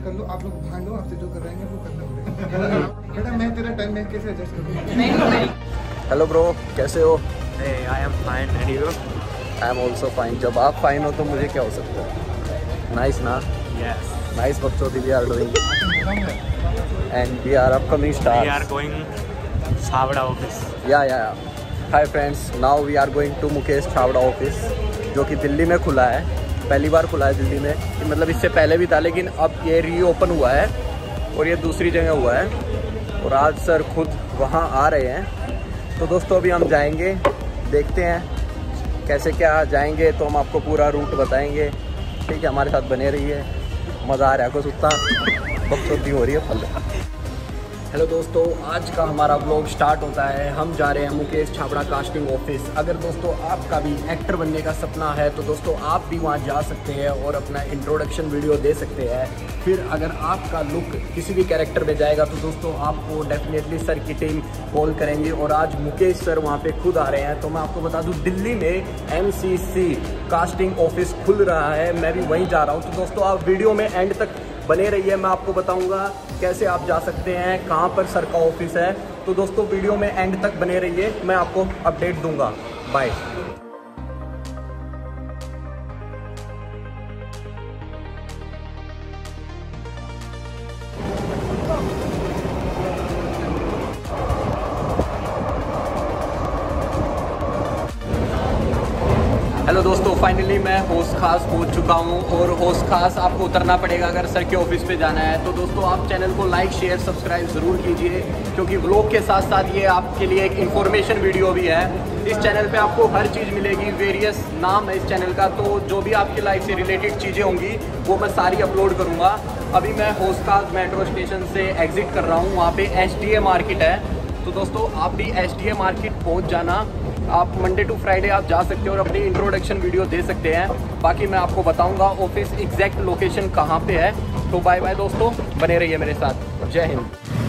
कर लो, आप लोग भांडो, आपसे जो कराएंगे वो करना पड़ेगा। बेटा मैं तेरा टाइम मैं कैसे एडजस्ट करूँ? हेलो ब्रो, कैसे हो? I am fine and you? I am also fine. जब आप फाइन हो तो मुझे क्या हो सकता है? नाइस ना? यस, नाइस बकचोदी we are doing and we are upcoming stars. We are going Chhabra office. Yeah hi friends, now we are going to Mukesh Chhabra office, जो कि दिल्ली में खुला है। पहली बार खुला है दिल्ली में, मतलब इससे पहले भी था लेकिन अब ये रीओपन हुआ है और ये दूसरी जगह हुआ है और आज सर खुद वहाँ आ रहे हैं। तो दोस्तों अभी हम जाएंगे, देखते हैं कैसे क्या जाएंगे, तो हम आपको पूरा रूट बताएंगे। ठीक है, हमारे साथ बने रहिए, मज़ा आ रहा है कुछ उतना बकचोदी हो रही है फल। हेलो दोस्तों, आज का हमारा व्लॉग स्टार्ट होता है। हम जा रहे हैं मुकेश छाबड़ा कास्टिंग ऑफिस। अगर दोस्तों आपका भी एक्टर बनने का सपना है तो दोस्तों आप भी वहां जा सकते हैं और अपना इंट्रोडक्शन वीडियो दे सकते हैं। फिर अगर आपका लुक किसी भी कैरेक्टर में जाएगा तो दोस्तों आपको डेफिनेटली सर की टीम कॉल करेंगे। और आज मुकेश सर वहाँ पे खुद आ रहे हैं। तो मैं आपको बता दूँ, दिल्ली में MCCC कास्टिंग ऑफिस खुल रहा है, मैं भी वहीं जा रहा हूँ। तो दोस्तों आप वीडियो में एंड तक बने रहिए, मैं आपको बताऊंगा कैसे आप जा सकते हैं, कहां पर सर का ऑफिस है। तो दोस्तों वीडियो में एंड तक बने रहिए, मैं आपको अपडेट दूंगा। बाय। हेलो दोस्तों, फाइनली मैं हौज खास पहुंच चुका हूं और हौज खास आपको उतरना पड़ेगा अगर सर के ऑफिस पे जाना है। तो दोस्तों आप चैनल को लाइक शेयर सब्सक्राइब ज़रूर कीजिए, क्योंकि व्लॉग के साथ साथ ये आपके लिए एक इन्फॉर्मेशन वीडियो भी है। इस चैनल पे आपको हर चीज़ मिलेगी, वेरियस नाम है इस चैनल का। तो जो भी आपकी लाइफ से रिलेटेड चीज़ें होंगी वो मैं सारी अपलोड करूँगा। अभी मैं हौज खास मेट्रो स्टेशन से एग्जिट कर रहा हूँ, वहाँ पर SDA मार्केट है। तो दोस्तों आप भी SDA मार्केट पहुँच जाना। आप मंडे टू फ्राइडे आप जा सकते हो और अपनी इंट्रोडक्शन वीडियो दे सकते हैं। बाकी मैं आपको बताऊंगा ऑफिस एग्जैक्ट लोकेशन कहाँ पे है। तो बाय बाय दोस्तों, बने रहिए मेरे साथ। जय हिंद।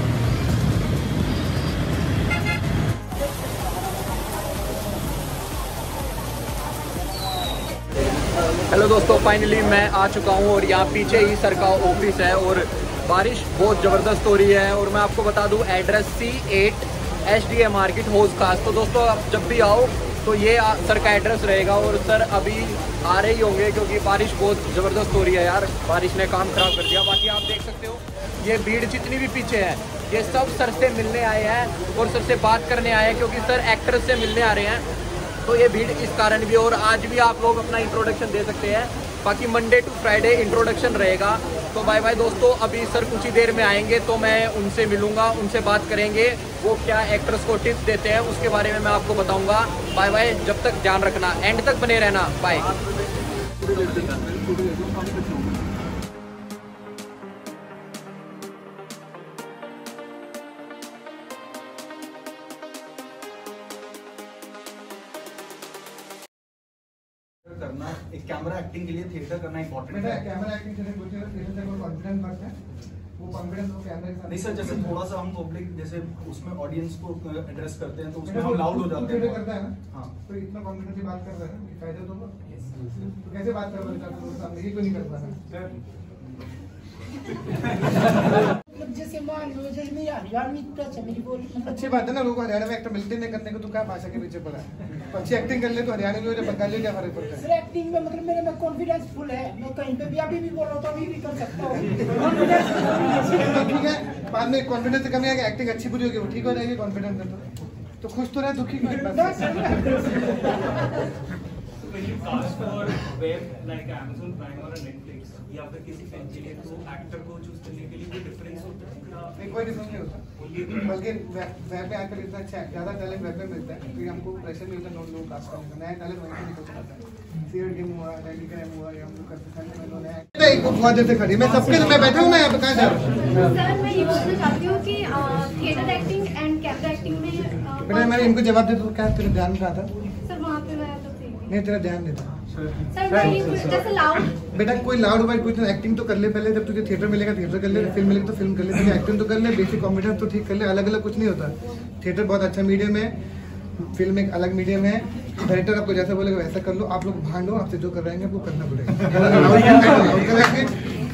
हेलो दोस्तों, फाइनली मैं आ चुका हूँ और यहाँ पीछे ही सर का ऑफिस है और बारिश बहुत ज़बरदस्त हो रही है। और मैं आपको बता दूँ एड्रेस C8 SDA मार्केट हौज खास। तो दोस्तों आप जब भी आओ तो ये सर का एड्रेस रहेगा। और सर अभी आ रहे ही होंगे क्योंकि बारिश बहुत ज़बरदस्त हो रही है यार, बारिश ने काम ख़राब कर दिया। बाकी आप देख सकते हो ये भीड़ जितनी भी पीछे है ये सब सर से मिलने आए हैं और सर से बात करने आए हैं, क्योंकि सर एक्टर से मिलने आ रहे हैं। तो ये भीड़ इस कारण भी। और आज भी आप लोग अपना इंट्रोडक्शन दे सकते हैं। बाकी मंडे टू फ्राइडे इंट्रोडक्शन रहेगा। तो बाय बाय दोस्तों, अभी सर कुछ ही देर में आएंगे तो मैं उनसे मिलूंगा, उनसे बात करेंगे, वो क्या एक्टर्स को टिप्स देते हैं उसके बारे में मैं आपको बताऊंगा। बाय बाय, जब तक ध्यान रखना, एंड तक बने रहना। बाय। करना एक कैमरा एक्टिंग के लिए थिएटर करना इंपॉर्टेंट है। कैमरा एक्टिंग से कुछ थिएटर से कोई कॉन्फिडेंस बढ़ता है, वो कॉन्फिडेंस वो कैमरे के साथ नहीं सर, जैसे थोड़ा सा हम पब्लिक जैसे उसमें ऑडियंस को एड्रेस करते हैं तो उसमें हम लाउड हो जाते हैं। करता है ना, हाँ, तो इतना कॉन्फिडेंस से बात कर रहा है ना, फायदा तो होगा। तो कैसे बात कर रहा है सामने, ये क्यों नहीं कर पा रहा? जैसे मान लो जैसे मेरी हरियाणा में इतना अच्छा मेरी बोल अच्छी बात है ना, लोग हरियाणा में एक्टर मिलते नहीं करने को, तो क्या भाषा के पीछे पड़ा है। अच्छी एक्टिंग कर ले तो हरियाणा में हो बंगाली क्या फर्क पड़ता है? सर एक्टिंग में मतलब मेरे में कॉन्फिडेंस फुल है, मैं कहीं पे भी अभी भी बोल रहा हूँ तो अभी भी कर सकता हूँ। ठीक है, बाद में कॉन्फिडेंस से कमी आएगी, एक्टिंग अच्छी बुरी होगी वो ठीक हो जाएगी। कॉन्फिडेंस है तो खुश तो रहे, दुखी या फिर किसी फिल्म के लिए तो एक्टर को चूज करने के लिए कोई डिफरेंस होता है? कोई डिफरेंस नहीं होता, बल्कि वेब पे आकर इतना अच्छा ज़्यादा टैलेंट वेब पे मिलता है, क्योंकि हमको प्रेशर मिलता है लोग कास्ट करने का। नया टैलेंट वहीं से निकल जाता है। सीरियल गेम हुआ, रैली क्रैम हुआ, या हम लोग करते हैं। एक बहुत देर से खड़ी मैं सबके मैं बैठा हूँ ना यहाँ पे, कहाँ जा रहा हूँ? सर मैं ये पूछना चाहती हूँ कि theatre acting and camera acting में मैंने इनको जवाब दे, तो क्या तेरा ध्यान कहाँ था? सर वहाँ पे मैं तो थी नहीं, तेरा ध्यान देता। सर मैं ये जैसे लाउड बेटा कोई लाउड वाइड कुछ नहीं, एक्टिंग तो कर ले पहले। जब तुझे थिएटर मिलेगा थिएटर कर ले, फिल्म मिलेगी तो फिल्म कर ले, तुझे एक्टिंग तो कर ले, बेसिक कॉन्फिडेंस तो ठीक कर ले। अलग अलग कुछ नहीं होता। थिएटर बहुत अच्छा मीडियम है, फिल्म एक अलग मीडियम है। डायरेक्टर आपको जैसा बोलेगा वैसा कर लो, आप लोग भांडो, आपसे जो कराएंगे वो करना पड़ेगा।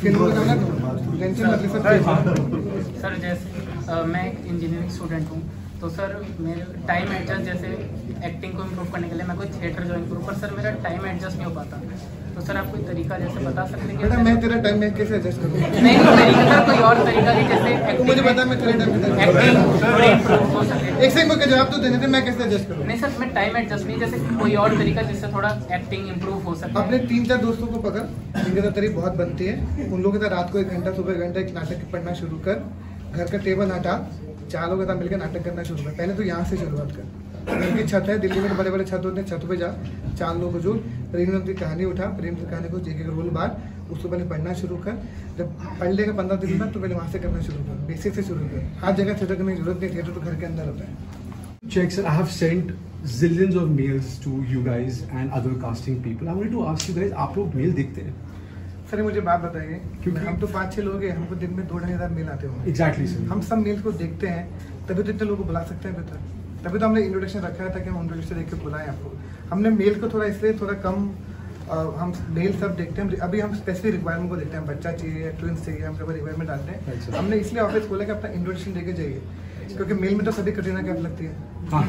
टेंशन मत ले सर। जैसे मैं एक इंजीनियरिंग स्टूडेंट हूँ, तो सर मेरे टाइम एडजस्ट, जैसे एक्टिंग को इम्प्रूव करने के लिए मैं कोई थिएटर ज्वाइन करूँ, पर सर मेरा टाइम एडजस्ट नहीं हो पाता। तो सर आप कोई तरीका जैसे बता सकते हैं कि मैं तेरा टाइम में कैसे एडजस्ट करूँ? नहीं, तो मेरी कोई और तरीका कि जैसे एक्टिंग मुझे बता, मैं तेरे टाइम में इम्प्रूव हो सके। एक सेकंड में जवाब तो देने थे, मैं कैसे एडजस्ट करूँ? नहीं सर, मैं टाइम एडजस्ट नहीं, जैसे कोई और तरीका जिससे थोड़ा एक्टिंग इम्प्रूव हो सके। अपने 3-4 दोस्तों को पकड़, जिनके साथ तेरी बहुत बनती है, उन लोगों के साथ रात को 1 घंटा, सुबह 1 घंटा एक नाटक पढ़ना शुरू कर। घर का टेबल हटा, 4 लोगों के साथ मिलकर नाटक करना शुरू कर। पहले तो यहाँ से शुरुआत कर। घर की छत है, दिल्ली में बड़े बड़े छत होते हैं, छत पे जा, 4 लोगों को जोड़, प्रेम की कहानी उठा, प्रेम की कहानी को एक रोल बांट, उसको पहले पढ़ना शुरू कर। जब पढ़ लेगा 15 दिन बाद, तो पहले वहाँ से करना शुरू कर, बेसिक से शुरू कर। हर जगह थिएटर करने की जरूरत नहीं, थिएटर तो घर के अंदर होता है। Check, sir. I have sent zillions of mails to you guys and other casting people. I wanted to ask you guys, आप लोग मेल देखते हैं? सर मुझे बात बताइए, क्योंकि हम तो 5-6 लोग हैं, हमको दिन में 2-2,500 मेल आते होंगे। Exactly, sir. हम सब मेल्स को देखते हैं, तभी तो इतने लोगों को बुला सकते हैं बेहतर। तभी तो हमने इंट्रोडक्शन रखा है, ताकि हम इंट्रोडक्शन देख के बुलाएं आपको। हमने मेल को थोड़ा इसलिए थोड़ा कम, हम मेल सब देखते हैं। अभी हम स्पेसिफिक रिक्वायरमेंट को देखते हैं, बच्चा चाहिए, ट्विंस चाहिए, हम सब रिक्वायरमेंट डालते हैं। हमने इसलिए ऑफिस खोला कि अपना इंट्रोडक्शन देके जाइए, क्योंकि मेल में तो सभी कटरीना कैफ लगती है,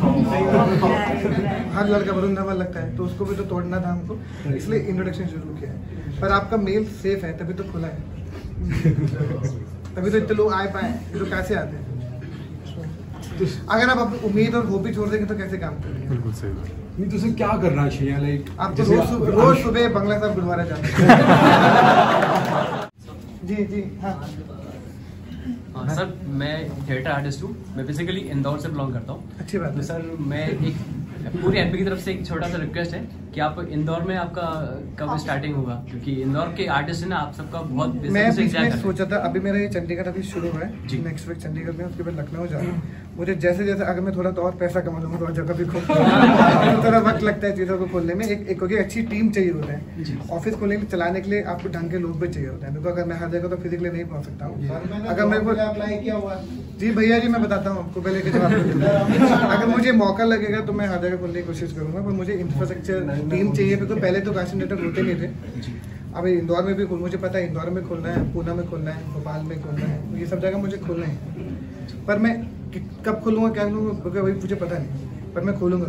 हर लड़का वरुण धवन लगता है, तो उसको भी तो तोड़ना था हमको, इसलिए इंट्रोडक्शन शुरू किया है। पर आपका मेल सेफ है, तभी तो खुला है, तभी तो इतने लोग आ पाए। तो कैसे आते हैं? अगर आप अपनी उम्मीद और हॉबी छोड़ देंगे तो कैसे काम करेंगे? बिल्कुल सही बात। नहीं तो सर क्या करना चाहिए? लाइक आप तो रोज सुबह बंगला साहब गुरुद्वारा जाते हैं। जी हाँ सर, मैं थिएटर आर्टिस्ट हूँ। मैं बेसिकली इंदौर से बिलोंग करता हूँ। अच्छी बात है। तो सर मैं एक पूरी एमपी की तरफ से एक छोटा सा रिक्वेस्ट है कि आप इंदौर में आपका कब स्टार्टिंग होगा, क्योंकि इंदौर के आर्टिस्ट है ना, आप सबका बहुत मैं सोचा था, अभी मेरा ये चंडीगढ़ अभी शुरू हुआ है, नेक्स्ट वीक चंडीगढ़ में, उसके बाद लखनऊ जा रहा हूँ। मुझे जैसे जैसे अगर मैं थोड़ा तो और पैसा कमा लूंगा तो और जगह भी खोल थोड़ा वक्त लगता है चीज़ों को खोलने में। एक क्योंकि अच्छी टीम चाहिए होता है ऑफिस खोलने के लिए, चलाने के लिए आपको ढंग के लोग भी चाहिए होते हैं। बिकॉज अगर मैं हर जगह तो फिजिकली नहीं पहुँच सकता हूँ। अगर मेरे को अप्लाई किया हुआ, जी भैया जी मैं बताता हूँ आपको पहले के जवाब। अगर मुझे मौका लगेगा तो मैं हर जगह खोलने की कोशिश करूँगा, पर मुझे इंफ्रास्ट्रक्चर टीम चाहिए, क्योंकि पहले तो कास्टिंग डायरेक्टर होते नहीं थे। अब इंदौर में भी मुझे पता है, इंदौर में खोलना है, पूना में खोलना है, भोपाल में खोलना है, ये सब जगह मुझे खोलना है। पर मैं कब खोलूँगा, क्या खोलूँगा, वही मुझे पता नहीं, पर मैं खोलूँगा।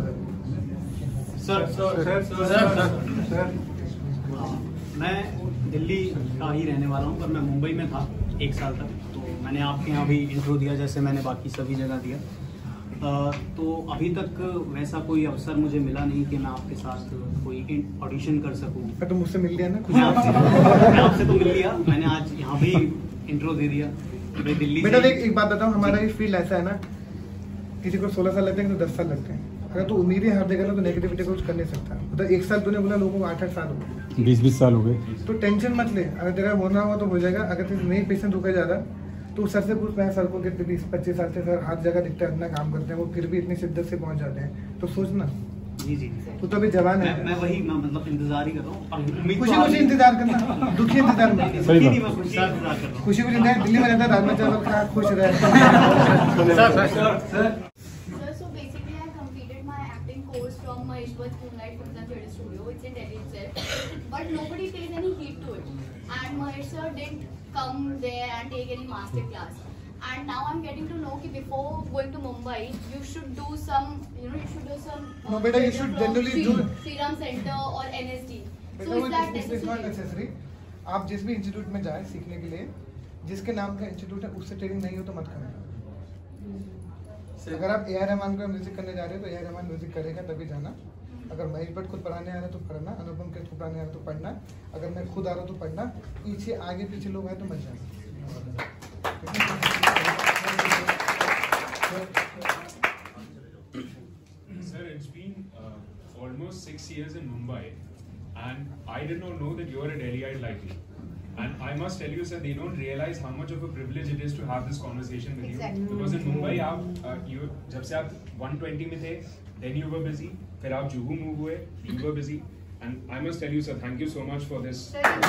सर मैं दिल्ली का ही रहने वाला हूँ, पर मैं मुंबई में था 1 साल तक। तो मैंने आपके यहाँ भी इंट्रो दिया, जैसे मैंने बाकी सभी जगह दिया। तो अभी तक वैसा कोई अवसर मुझे मिला नहीं कि मैं आपके साथ कोई ऑडिशन कर सकूं। तो मुझसे मिल लिया ना, मैं आपसे तो मिल लिया, मैंने आज यहाँ भी इंट्रो दे दिया। मैं दिल्ली बेटा एक बात बताऊँ, हमारा ये फील्ड ऐसा है ना, किसी को 16 साल लगते हैं, तो 10 साल लगते हैं। अगर तो उम्मीदें हर जगह ना, तो नेगेटिविटी कुछ कर नहीं सकता। मतलब 1 साल तूने बोला, लोगों को 8-8 साल हो गए, 20-20 साल हो गए, तो टेंशन मत ले। अगर तेरा होना हुआ तो हो जाएगा। अगर तेरे नहीं पेशेंट रुका ज़्यादा, तो सर से पूछ, मैं सर को कितने 20-25 साल से सर हर जगह दिखता है, अपना काम करते हैं, वो फिर भी इतनी शिद्दत से पहुंच जाते हैं। तो सोचना, जी तू तो अभी जवान है। मैं वही मतलब इंतजार ही कर रहा हूँ। खुशी इंतजार करना, दुखी इंतजार में, खुशी इंतजार। दिल्ली में रहता है, राजमा चावल खा, खुश रहे। From my Moonlight Theatre Studio, it's in Delhi itself, but nobody pays any heed to it. And Mahesh sir didn't come there and take any master class. And now I'm getting to know that before going to Mumbai, you should do some, no, beta, you should generally do Freedom Center or NSD. So is that necessary? आप जिस भी institute में जाए सीखने के लिए, जिसके नाम का इंस्टीट्यूट है, उससे ट्रेनिंग नहीं हो तो मत करना। अगर आप ए.आर. रहमान को म्यूजिक करने जा रहे हो तो ए.आर. रहमान म्यूजिक करेगा तभी जाना। अगर महेश भट्ट खुद पढ़ाने आ रहे तो पढ़ना, अनुपम के खुद पढ़ाने आ रहे तो पढ़ना, अगर मैं खुद आ रहा हूँ तो पढ़ना। पीछे आगे पीछे लोग आए तो मत जाना। Sir, it's been almost 6 years in Mumbai, and I did not know that you are a Delhiite like me. And I must tell you, sir, they don't realize how much of a privilege it is to have this conversation with you. Because in Mumbai, you जब से आप 120 में थे, then you were busy. फिर आप Juhu move हुए, you were busy. And I must tell you, sir, thank you so much for this.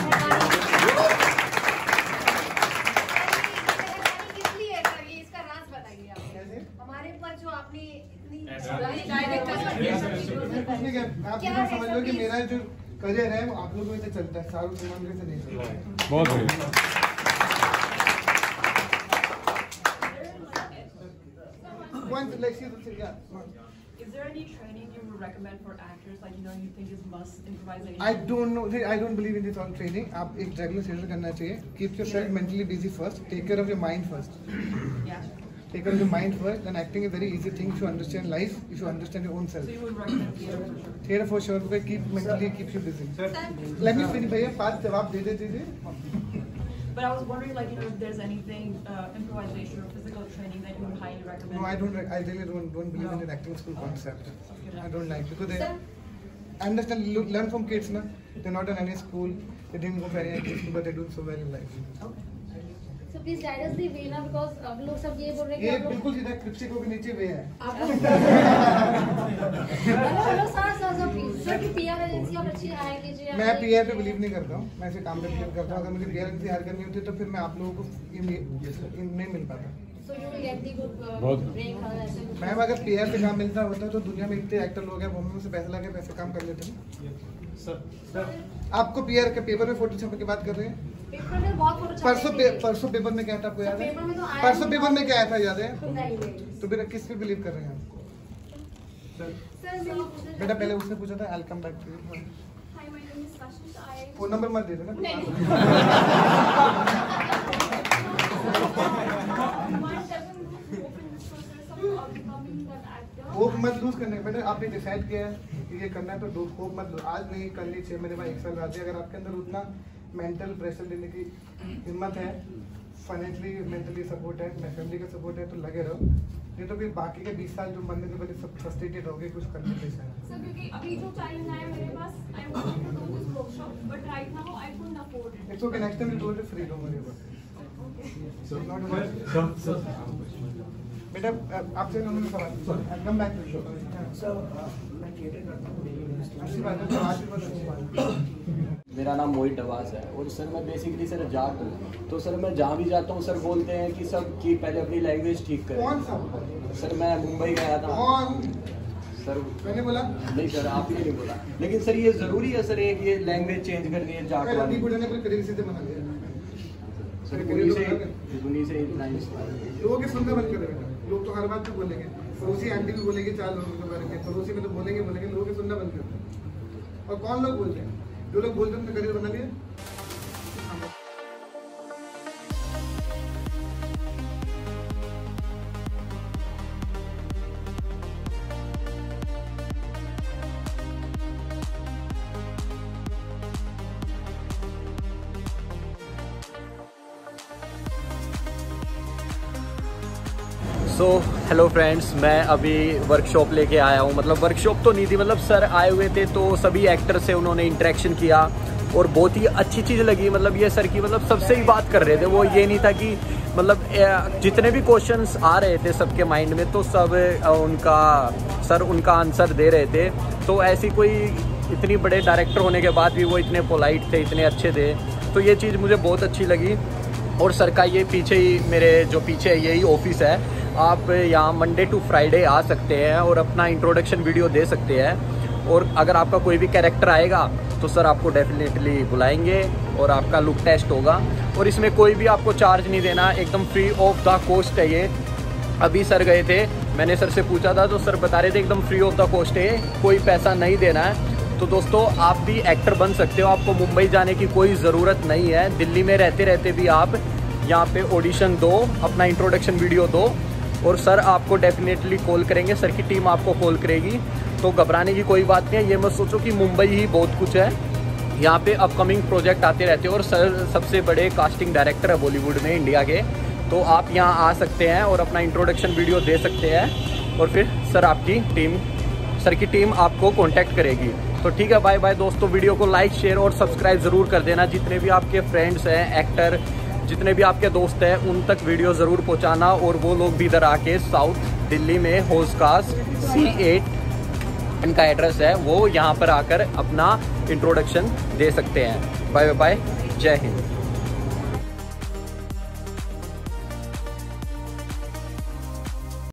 इसका राज बताइए आप हमारे ऊपर जो आपने इतनी आप समझ लो कि मेरा जो करियर है वो आप लोगों में से चलता है, शाहरुख सलमान से नहीं चलता है। बहुत बढ़िया। Is there any training you would recommend for actors, like you think is must improvisation? I don't know. I don't believe in this all training. आप एक regular theater करना चाहिए. Keep yourself mentally busy first. Take care of your mind first. Yeah. Take care of your mind first. Then acting is a very easy thing if you understand life, if you understand your own self. So you would recommend theater for sure? Theater for sure because keeps you busy. Let me finish. भैया पाँच जवाब दे दीजिए. But I was wondering, if there's anything improvisation or physical training that you would highly recommend. No, I don't. I really don't believe in the acting school concept. I don't like because they. I understand. Learn from kids, na. They're not in any school. They didn't go for any acting school, but they're doing so well in life. Okay. So please guide us the way now because अब लोग सब ये बोल रहे हैं ये बिल्कुल सीधा क्रिप्सी को भी नीचे वे है। हेलो सर प्लीज सर की पीआर एजेंसी और अच्छी हायर कीजिए। मैं पीआर पे बिलीव नहीं करता हूँ, मैं ऐसे काम पे बिलीव करता हूँ। अगर मुझे पीआर एजेंसी हायर करनी होती तो फिर मैं आप लोगों को नहीं मिल पाता। मैम अगर पीआर पे काम मिलता होता तो दुनिया में इतने एक्टर लोग हैं, वो से पैसा लगा पैसे काम कर लेते हैं। सर आपको पीआर के पेपर में फोटो छापने की बात कर रहे हैं? पेपर में बहुत फोटो परसों पेपर में क्या था आपको याद है? परसों पेपर में क्या आया था याद है? तो फिर किस पे बिलीव कर रहे हैं आप? बेटा पहले उसने पूछा था, I'll come back to you. Phone number मत दे देना। होप मत लूज करने बेटा, आपने डिसाइड किया है कि ये करना है तो होप मत लूज। आज नहीं कर लीजिए, मेरे पास 1 साल बाद अगर आपके अंदर उतना मेंटल प्रेशर लेने की हिम्मत है, फाइनेंशियली मेंटली सपोर्ट है, फैमिली का सपोर्ट है तो लगे रहो। नहीं तो फिर बाकी के 20 साल जो बनने के बाद सब फ्रस्ट्रेटेड होगे कुछ करने के लिए। सर क्योंकि अभी जो टाइम है मेरे पास, I want to do this workshop but right now I couldn't afford it. It's okay, next time we do it free, don't worry about it. So not बेटा आपसे उन्होंने सवाल come back to show. Sir मैं theatre करता हूँ, अच्छी बात है, आज भी बहुत अच्छी बात है। मेरा नाम मोहित डवास है और सर मैं बेसिकली सर जाट हूँ, तो सर मैं जहाँ भी जाता हूँ सर बोलते हैं कि सब कि पहले अपनी लैंग्वेज ठीक करें। कौन सा? सर मैं मुंबई गया था। सर मैंने बोला नहीं सर, आप ही नहीं बोला, लेकिन सर ये जरूरी है सर एक ये लैंग्वेज चेंज करनी है जाट वाली। लोगों के सुनना बंद करें, लोग तो हर बात पे बोलेंगे, पड़ोसी आंटी भी बोलेंगे 4 लोगों के बारे में, पड़ोसी में तो बोलेंगे, लोगों के सुनना बंद करते हैं। और कौन लोग बोलते हैं? जो लोग बोलते हैं उनका करियर बना लिया। सो हेलो फ्रेंड्स, मैं अभी वर्कशॉप लेके आया हूँ। मतलब वर्कशॉप तो नहीं थी, मतलब सर आए हुए थे तो सभी एक्टर से उन्होंने इंटरेक्शन किया और बहुत ही अच्छी चीज़ लगी। मतलब ये सर की मतलब सबसे ही बात कर रहे थे, वो ये नहीं था कि मतलब जितने भी क्वेश्चंस आ रहे थे सबके माइंड में तो सब उनका आंसर दे रहे थे। तो ऐसी कोई इतनी बड़े डायरेक्टर होने के बाद भी वो इतने पोलाइट थे, इतने अच्छे थे, तो ये चीज़ मुझे बहुत अच्छी लगी। और सर का ये पीछे ही, मेरे जो पीछे है यही ऑफिस है। आप यहाँ मंडे टू फ्राइडे आ सकते हैं और अपना इंट्रोडक्शन वीडियो दे सकते हैं। और अगर आपका कोई भी कैरेक्टर आएगा तो सर आपको डेफिनेटली बुलाएंगे और आपका लुक टेस्ट होगा। और इसमें कोई भी आपको चार्ज नहीं देना, एकदम फ्री ऑफ द कॉस्ट है ये। अभी सर गए थे, मैंने सर से पूछा था तो सर बता रहे थे एकदम फ्री ऑफ द कॉस्ट है, कोई पैसा नहीं देना है। तो दोस्तों आप भी एक्टर बन सकते हो, आपको मुंबई जाने की कोई ज़रूरत नहीं है। दिल्ली में रहते रहते भी आप यहाँ पे ऑडिशन दो, अपना इंट्रोडक्शन वीडियो दो और सर आपको डेफिनेटली कॉल करेंगे, सर की टीम आपको कॉल करेगी। तो घबराने की कोई बात नहीं है, ये मत सोचो कि मुंबई ही बहुत कुछ है। यहाँ पे अपकमिंग प्रोजेक्ट आते रहते हैं और सर सबसे बड़े कास्टिंग डायरेक्टर है बॉलीवुड में इंडिया के। तो आप यहाँ आ सकते हैं और अपना इंट्रोडक्शन वीडियो दे सकते हैं और फिर सर की टीम आपको कॉन्टैक्ट करेगी। तो ठीक है, बाय बाय दोस्तों। वीडियो को लाइक, शेयर और सब्सक्राइब ज़रूर कर देना। जितने भी आपके फ्रेंड्स हैं, एक्टर, जितने भी आपके दोस्त हैं, उन तक वीडियो ज़रूर पहुंचाना। और वो लोग भी इधर आके साउथ दिल्ली में हौज खास C8 इनका एड्रेस है, वो यहाँ पर आकर अपना इंट्रोडक्शन दे सकते हैं। बाय बाय, जय हिंद।